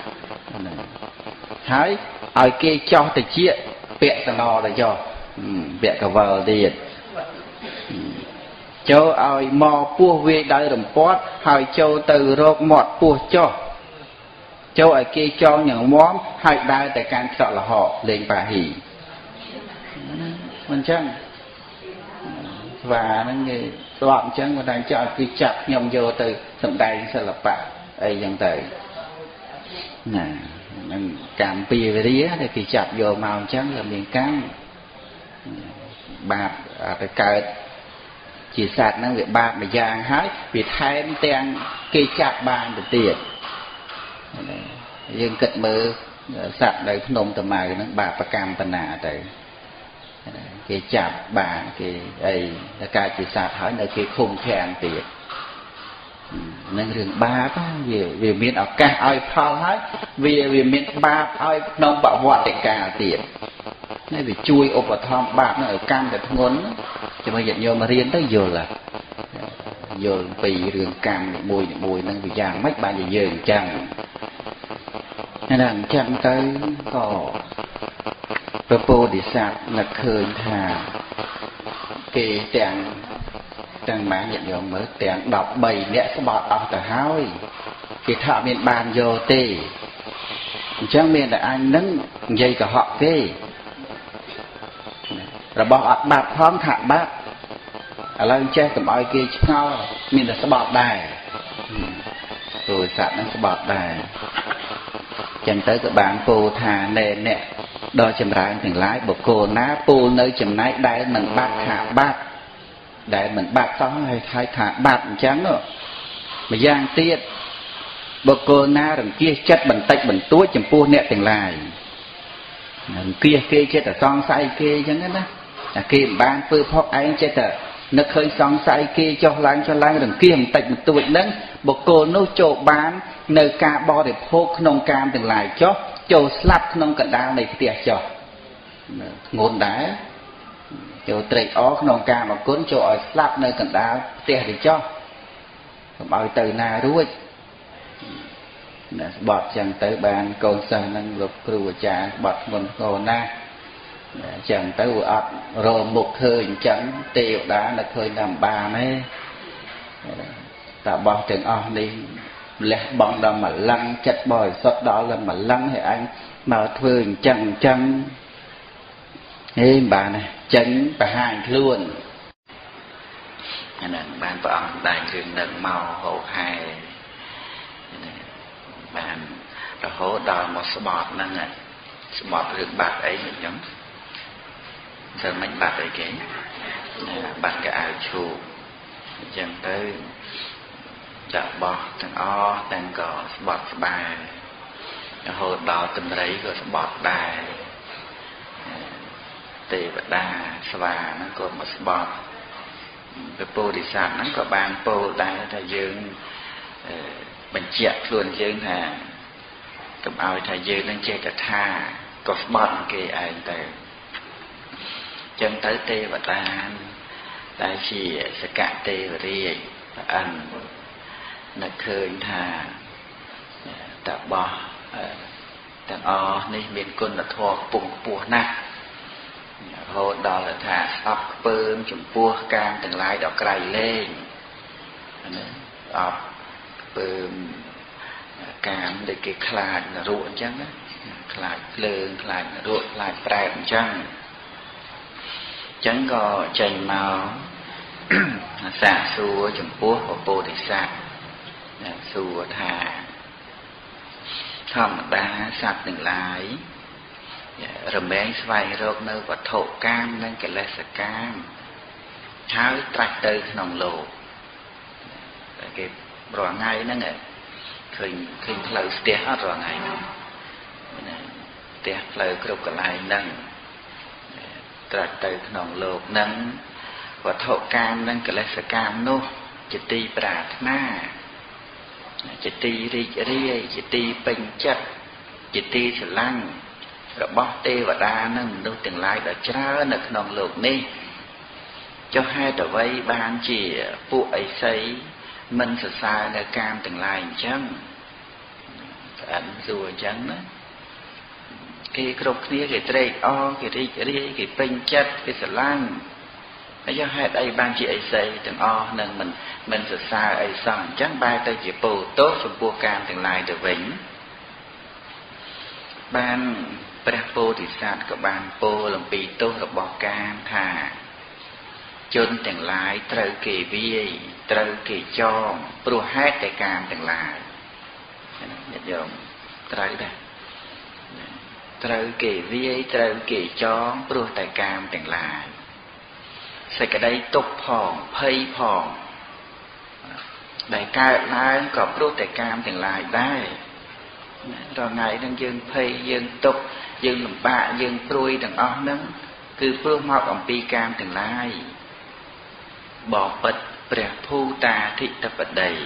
ហើយឲ្យគេចោះតិចពាក់តំណទៅចោះពាក់កវលទៀតចូលឲ្យមកពោះវាយដោយរំពាត់ហើយចូលទៅរកមាត់ពោះចោះចូលឲ្យគេចងយ៉ាងមាំហើយដើរទៅកាន់ខ្សក់លហកលេងបាហ៊ីមិនចឹងស្វាហ្នឹងគេស្វាប់អញ្ចឹងគាត់តែចោលគេចាប់ខ្ញុំយកទៅសម្ដែងសិល្បៈអីចឹងទៅណានឹងកម្មពីវិរិយដែលគេចាប់យកមកអញ្ចឹងវាមានកម្មបាបទៅកើតជាសត្វហ្នឹងវាបាបមួយយ៉ាងហើយវាថែមទាំងគេចាប់បានទៅទៀតយើងគិតមើលសត្វនៅភ្នំតាម៉ៅហ្នឹងបាបកម្មបណ្ណាទៅគេចាប់បានគេអីតែកើតជាសត្វហើយនៅគេឃុំឃាំងទៀតនឹងរឿងបាបវាមានឱកាសឲ្យផលហើយវាមានបាបឲ្យក្នុងបវត្តិកាលទៀតនេះវាជួយឧបត្ថម្ភបាបនោះឲ្យកាន់តែធ្ងន់ជាមួយញាតិញោមរៀនទៅយល់ពីរឿងកម្មមួយហ្នឹងវាយ៉ាងម៉េចបានជាយើងអញ្ចឹងហ្នឹងអញ្ចឹងទៅក៏ព្រះពោធិសត្វនឹកឃើញថាគេទាំងម៉ាញាតិញោមមើលទាំង13អ្នកស្បត់អស់ទៅហើយគេថាអត់មានបានយកទេអញ្ចឹងមានតែអញនឹងនិយាយកុហកគេរបស់អត់បាត់ផងថាបាត់ឥឡូវចេះកុំឲ្យគេឆ្ងល់មានតែស្បត់ដែរព្រោះសត្វហ្នឹងស្បត់ដែរចឹងទៅក៏បានពោលថាណែអ្នកដល់ចម្រើនទាំងឡាយបុគ្គលណាពោលនៅចំណែកដែលមិនបាត់ថាបាត់ដែលមិនបាត់សោះហើយថាបាត់អញ្ចឹងម្យ៉ាងទៀតបុគ្គលណារង្គៀសចិត្តបន្តិចបន្តួចចំពោះអ្នកទាំងឡាយរង្គៀសគេចិត្តតែសង្ស័យគេអញ្ចឹងណាតែគេមិនបានធ្វើផុសឯងចិត្តតែនឹកឃើញសង្ស័យគេចុះឡើងរង្គៀសបន្តិចបន្តួចហ្នឹងបុគ្គលនោះចូលបាននៅការបរិភោគក្នុងកាមទាំងឡាយចុះចូលស្លាប់ក្នុងកណ្ដាលនៃផ្ទះចុះធ្ងន់ដែរចូលត្រេកអរក្នុងកាមគុណចូលឲ្យស្លាប់នៅកណ្ដាលផ្ទះទៅចុះកុំឲ្យទៅណារួចណាស្បត់ចឹងទៅបានកូនសិស្សនឹងលោកគ្រូអាចារ្យស្បត់ធ្ងន់ធ្ងរណាស់ចឹងទៅវាអត់រមុខឃើញអញ្ចឹងទេវតានៅឃើញតែមិនបានទេតែបោះទាំងអស់នេះលះបង់ដល់ម្លឹងចិត្តបរិសុទ្ធដល់តែម្លឹងឲ្យអញមកធ្វើអញ្ចឹងហេមិនបានទេចេញបង្ហាញខ្លួនអាហ្នឹងបានព្រះអង្គដែងរឿងនឹងមកហោហែបានរហូតដល់មកស្បត់ហ្នឹងស្បត់រឿងបាត់អីអញ្ចឹងតែមិនបាត់អីគេបាត់កៅអៅឈូកអញ្ចឹងទៅចាក់បោះទាំងអស់ទាំងក៏ស្បត់ស្បាយរហូតដល់តម្រៃក៏ស្បត់ដែរទេវតាស្វាហ្នឹងក៏មកស្បត់ព្រះពោធិសត្វហ្នឹងក៏បានពោលដែរថាយើងបញ្ជាក់ខ្លួនយើងថាកុំឲ្យថាយើងនឹងចេះតែថាក៏ស្បត់គេឯងទៅចឹងទៅទេវតាដែលជាសកទេវរាជព្រះអិននឹកឃើញថាតបោះទាំងអស់នេះមានគុណធម៌ខ្ពង់ខ្ពស់ណាស់រហូតដល់ថាស្អប់ខ្ពើមចំពោះកាមទាំងឡាយដល់ក្រៃលែងออกเปิมการได้เกิดคลาดรุ่งจังนะคลาดเพลิงคลาดรุ่งคลาดแปรจังจังก็ใจเมาสะสัวจมปัวโปติสัตสัวธาธรรมดาสัตว์หนึ่งหลายรำแบงสวายโรคเนื้อวัตถุกามนั่นกิเลสกามเท้าตรัสเตยขนมโลกเก็บรอไงนั่นไงเคยเลยเสียรอไงเสียเลยกรุบกระไรนั่งตรัสเตยขนมโลกนั่งวัตถุกามนั่นกิเลสกามนู้จิตตีปราถนาจิตตีริเรียจิตตีเป็นจัดจิตตีสลังระบอบเทวดานั่งดูถึงลายแต่เช้าหนักนองโลกนี่cho hai tờ vây ban chỉ phụ ấy xây mình sợ sai là cam từng lại chăng ảnh rùa chăng đó cái cột kia cái trai o cái cái pin chất cái sờ lan cho hai đây ban chỉ ấy xây từng o nên mình sợ sai ấy xong chăng ba tay chỉ bù tốt cho bùa cam từng lại được vĩnh ban Prapo thì sát các bạn po làm pi tô là bỏ cam thà chôn từng lái trời kỳ vi trời kỳ cho pro hát tại cam từng lái nhận dòng trời đây trời kỳ vi trời kỳ cho pro tại cam từng lái sẽ cái đây tục phòn phây phòn đại ca lái có pro tại cam từng lái đây rồi ngày đang dương phây dương tục dương làm bạ dương prui đằng o nắng cứ pro mọc ông pi cam từng lái bỏ bật bẻ thu ta thị tập bật đầy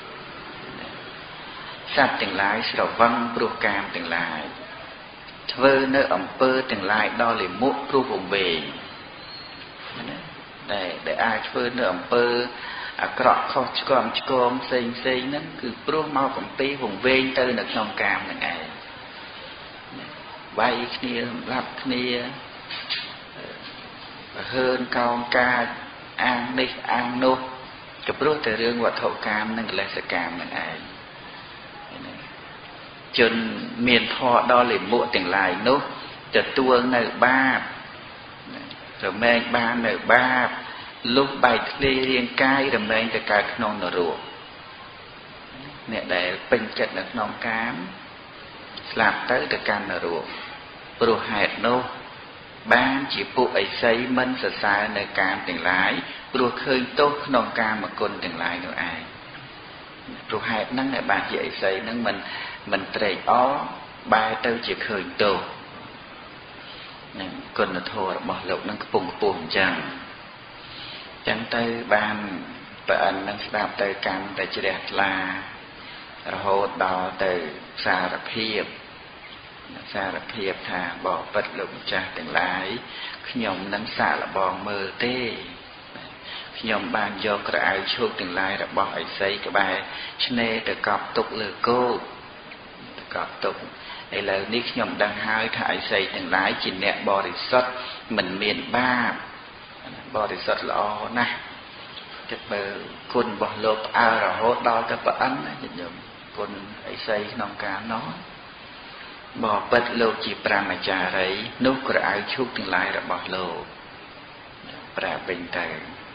sát từng lái sầu văng pro cam từng lái thơ nơi ẩm pơ từng lái đo lì mút pro vùng về để ai thơ nơi ẩm pơ cọ khóc con xây nó cứ pro mau công ty vùng về từ được nòng cam này ngày bay kia lắp kia hơn cao ca an đi an nô chụp rút từ riêng vật hậu cam nên là sẽ cam mình ai chôn miền thọ đo liền muộn tiền lại nô từ tua nợ ba rồi men ba nợ ba lúc bài thi riêng cay rồi men từ cay non nở ruộng nè để bình chật được non cam làm tới từ cam nở ruộng rồi hạt nô ban chỉ phụ ấy xây mình sợ sai nơi cam từng lái rồi khơi tốt non cam mà con từng lái nữa ai rồi hạt nắng này ban chỉ ấy xây nắng mình trầy ó ba tới chỉ khơi tốt con là thua bỏ lộc nắng bùng chẳng tới ban bạn nắng đạp tới cam tới chỉ đẹp là rồi đò từ xa rập hiệp xa rập hiệp thà bỏ vật lụng cha từng lái nhom nắng xả là bò mơ tê nhom ban do cái áo chuột từng lái là bỏ ấy xây cái bài chne từ cọp tục lừa cô cọp tục đây là nick nhom đang hai thải xây từng lái chỉ nẹt bò để xuất mình miền ba bò để xuất lo nè cái bờ côn bỏ lốp ao rồi hốt đo cái bờ ấn nhom côn ấy xây nòng cá nó bỏ bật lô chỉ pram mà trà đấy nút cái áo chuột từng lái là bỏ lô pra bình tề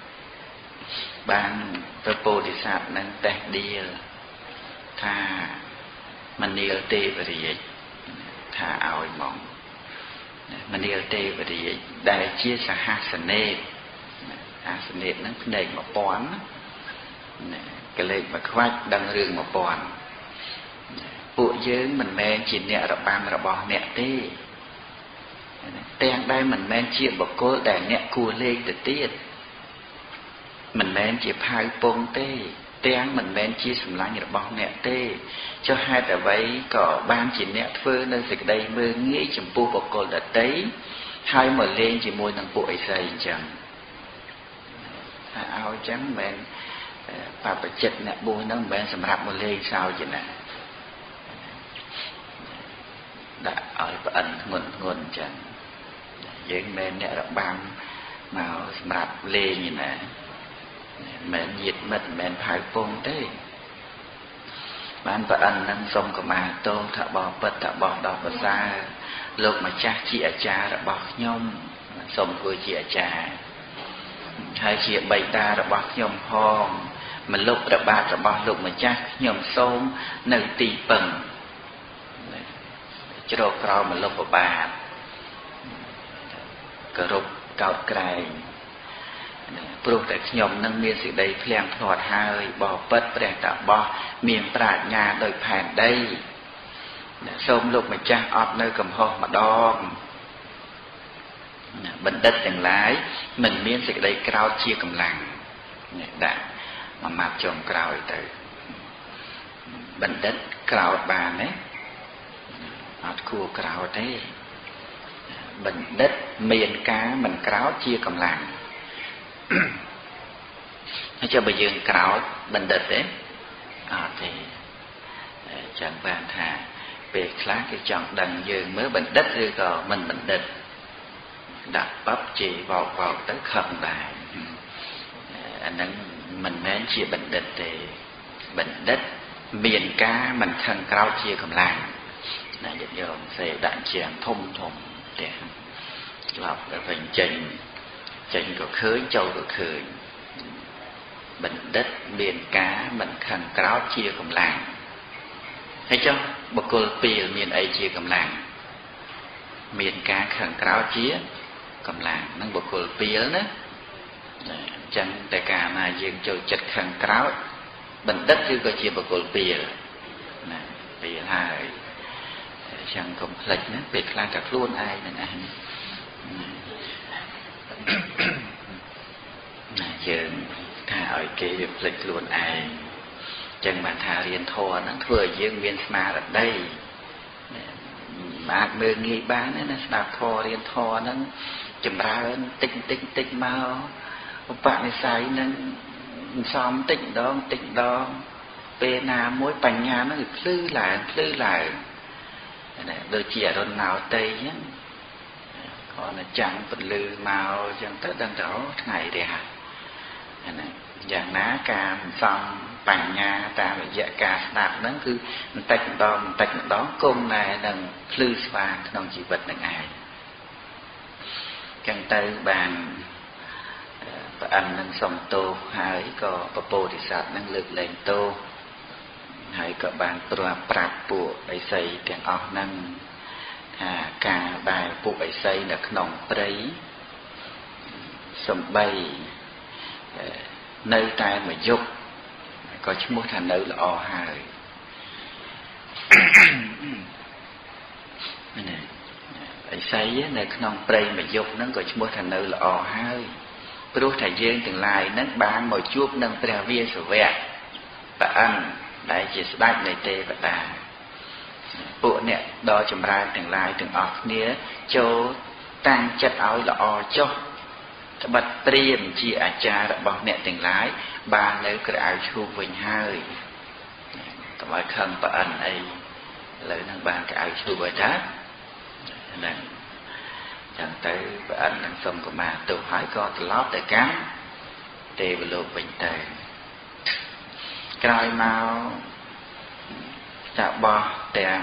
ban Prapo thì sát năng tẹt đi tha mình đi ở tê và đi tha áo mỏng mình đi ở tê và đi đại chia sẻ hasanet nó nền mà pón cái lệnh mà khoát đăng rừng mà pòn bộ giới mình men chỉ nẹt là ban là bò nẹt tê tên đây mình men chia bọc cố để nẹt cua lên từ tiết mình men chỉ phai pong tê tên mình men chia sầm lá như là bò nẹt tê cho hai tờ váy có ban chỉ nẹt phơi nơi dịch đây mơ nghĩ chấm pu bọc cố là tấy hai mở lên chỉ môi thằng bụi dày chẳng áo trắng men và bạch chật nè bôi nó men sầm rạp một lên sao vậy nè đã ở ẩn nguồn chẳng vậy men nè là băng màu sầm rạp lên như nè មែនញាតិមិត្តមិនផៅពងទេបានប្រអិននឹងសូមកម្មាទោសថាបបិទ្ធថាបោះដល់ប្រសើរលោកម្ចាស់ជាអាចារ្យរបស់ខ្ញុំសូមធ្វើជាអាចារ្យហើយជាបិតារបស់ខ្ញុំផងមលុបព្រះបាទរបស់លោកម្ចាស់ខ្ញុំសូមនៅទីពឹងជ្រកក្រោមមលុបព្រះបាទគោរពកោតក្រែងព្រោះតែខ្ញុំនឹងមានសេចក្តីភ្លៀងភ្លាត់ហើយបបិទ្ធព្រះតាបោះមានប្រាជ្ញាដោយផែនដីសូមលោកម្ចាស់អត់នៅកំហុសម្ដងបណ្ឌិតទាំងឡាយមិនមានសេចក្តីក្រោធជាកម្លាំងដាក់មួយម៉ាត់ចុងក្រោយទៅបណ្ឌិតក្រោធបានទេអត់គួរក្រោធទេបណ្ឌិតមានការមិនក្រោធជាកម្លាំងហើយចាំបើយើងក្រោធបណ្ឌិតទេអត់ទេចាំបានថាពេលខ្លះគេចង់ដឹងយើងមើលបណ្ឌិតឬក៏មិនបណ្ឌិតដាក់បបជេរវោកទៅខឹងដែរអាហ្នឹងមិនមែនជាបណ្ឌិតទេបណ្ឌិតមានការមិនខឹងក្រោធជាកម្លាំងណាញាតិញោមសេដាក់ជាធំទេឆ្លាប់ទៅវិញចេញក៏ឃើញចូលក៏ឃើញបណ្ឌិតមានការមិនខឹងក្រោធជាកម្លាំងហើយចុះបុគ្គលពីរមានអីជាកម្លាំងមានការខឹងក្រោធជាកម្លាំងនឹងបុគ្គលពីរណាអញ្ចឹងតែកាលណាយើងចូលចិត្តខឹងក្រោធបណ្ឌិតគឺក៏ជាបុគ្គលពីរណាពីរហើយចឹងកុំភ្លេចណាពេលខ្លះតែខ្លួនឯងនឹងឯងណាយើងថាឲ្យគេវាភ្លេចខ្លួនឯងចឹងបានថារៀនធម៌ហ្នឹងធ្វើឲ្យយើងមានស្មារតីអាចមើលងាយបានណាស្ដាប់ធម៌រៀនធម៌ហ្នឹងចម្រើនតិចមកឧបនិស្ស័យហ្នឹងសំតិចម្ដងពេលណាមួយបញ្ញាហ្នឹងគឺភ្លឺឡើងដូចជាអរុណោទ័យហ្នឹងគាត់តែចាំងពលឺមកអញ្ចឹងទៅដឹងទៅថ្ងៃរះណាយ៉ាងណាការសំបញ្ញាតាមរយៈការស្ដាប់ហ្នឹងគឺបន្តិចម្ដងគុំណែនឹងភ្លឺស្វាងក្នុងជីវិតនឹងឯងចឹងទៅបានព្រះអិននឹងសុំទោសហើយក៏ពពោធិសត្វនឹងលើកលែងទោសហើយក៏បានប្រាប់ពួកឥសីទាំងអស់ហ្នឹងថាការដែលពួកឥសីនៅក្នុងព្រៃសំបីនៅតែមួយយប់ក៏ឈ្មោះថានៅល្អហើយឥសីនៅក្នុងព្រៃមួយយប់ហ្នឹងក៏ឈ្មោះថានៅល្អហើយព្រោះថាយើងទាំងឡាយហ្នឹងបានមកជួបនឹងព្រះវាសវៈព្រះអិនដែលជាស្ដេចនៃទេវតាពួកអ្នកដ៏ចម្រើនទាំងឡាយទាំងអស់គ្នាចូលតាំងចិត្តឲ្យល្អចុះត្បិតព្រាហ្មណ៍ជាអាចារ្យរបស់អ្នកទាំងឡាយបាននៅក្រៅឈូកវិញហើយតើឲ្យខឹងព្រះអិនអីឥឡូវហ្នឹងបានក្រៅឈូកហើយតាហ្នឹងចឹងទៅព្រះអិននឹងសុំកម្មាទោសហើយក៏ត្រឡប់ទៅកាន់ទេវលោកវិញទៅក្រោយមកតាបោះទាំង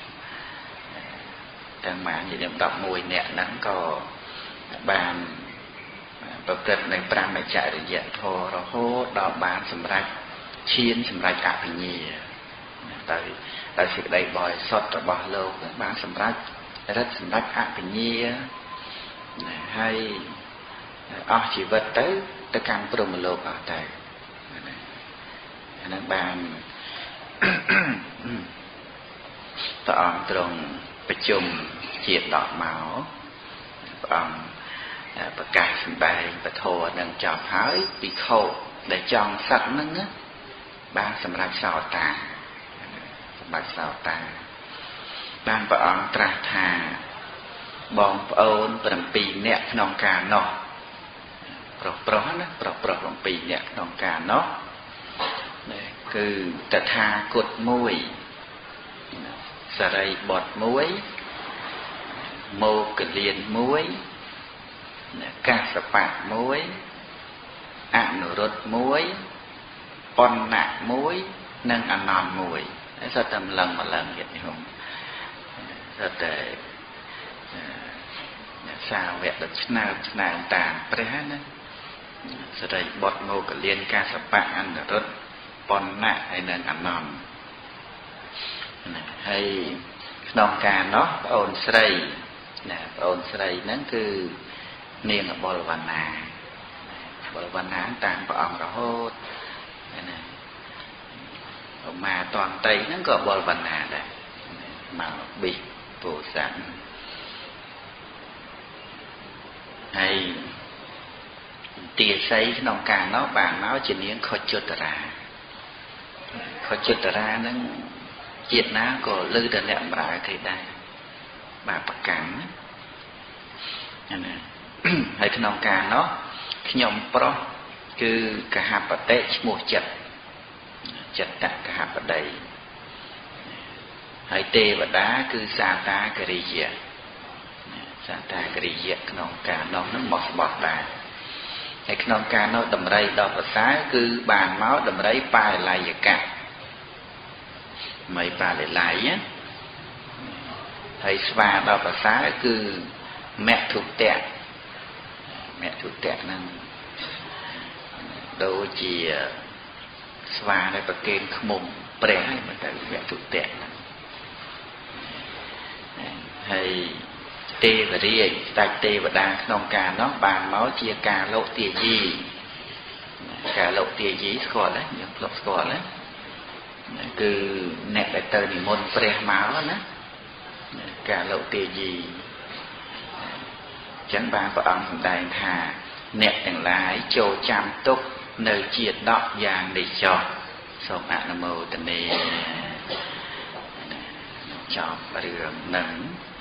បានជា11នាក់ហ្នឹងក៏បានប្រព្រឹត្តនៅ5មច្ចរិយធម៌រហូតដល់បានសម្រេចឈានសម្រេចអភិញ្ញាទៅដោយសេចក្តីបរិសុទ្ធរបស់លោកបានសម្រេចរិទ្ធសម្រេចអភិញ្ញាហើយអស់ជីវិតទៅកាន់ព្រហ្មលោកអស់ទៅអានឹងបានព្រះអង្គទ្រង់ប្រជុំជាតិដកមកព្រះអង្គប្រកាសសម្ដែងពធនឹងចប់ហើយភិក្ខុដែលចង់សឹកហ្នឹងបានសម្រេចសោតាបានព្រះអង្គត្រាស់ថាបងប្អូន7នាក់ក្នុងការនោះប្រុសណាប្រុស7នាក់ក្នុងការនោះគឺតថាគត1សរីបុត្រ1មោគលាន1កាសបៈ1 នុរុទ្ធមួយបណ្ណៈមួយនិងអនន្តមួយហើយសុទ្ធតែម្លឹងទៀតខ្ញុំសុទ្ធតែសាវកដ៏ឆ្នើមតាមព្រះណាសរិបុត្រមោគលានកាសបៈអនុរុទ្ធបណ្ណៈហើយនិងអនន្តហើយក្នុងការនោះប្អូនស្រីណាប្អូនស្រីហ្នឹងគឺនាងបលវណ្ណាតាមព្រះអង្គរហូតណាឧមាតន្តីហ្នឹងក៏បលវណ្ណាដែរមកបិពោធិសត្វហើយទាស័យក្នុងការនោះបានមកជានាងខុជុត្តរាហ្នឹងជាតិណាក៏លឺតែអ្នកបម្រើគេដែរបាបកម្មណាហើយក្នុងការនោះខ្ញុំប្រុសគឺកហបតិឈ្មោះចិត្តកហបតីហើយទេវតាគឺសាតាគរិយៈក្នុងការនោះនឹងបោះបោះដែរហើយក្នុងការនោះដំរីដល់ប្រសើរគឺបានមកដំរីបាលលាយកៈមិនបាលលាយហើយស្វាដល់ប្រសើរគឺមធុតៈហ្នឹងដូចជាស្វាដែលប្រគេនឃ្មុំព្រះហើយមកទៅមធុតៈហ្នឹងហើយទេវរាជស្ដេចទេវតាក្នុងការនោះបានមកជាការលោកទាយីស្គាល់ទេយើងធ្លាប់ស្គាល់ទេគឺអ្នកដែលទៅនិមន្តព្រះមកណាការលោកទាយីចឹងបានព្រះអង្គសម្ដែងថាអ្នកទាំងឡាយចូលចាំទុកនៅជាដកយ៉ាងនេះចោះសូមអនុមោទនាចប់រឿងនឹង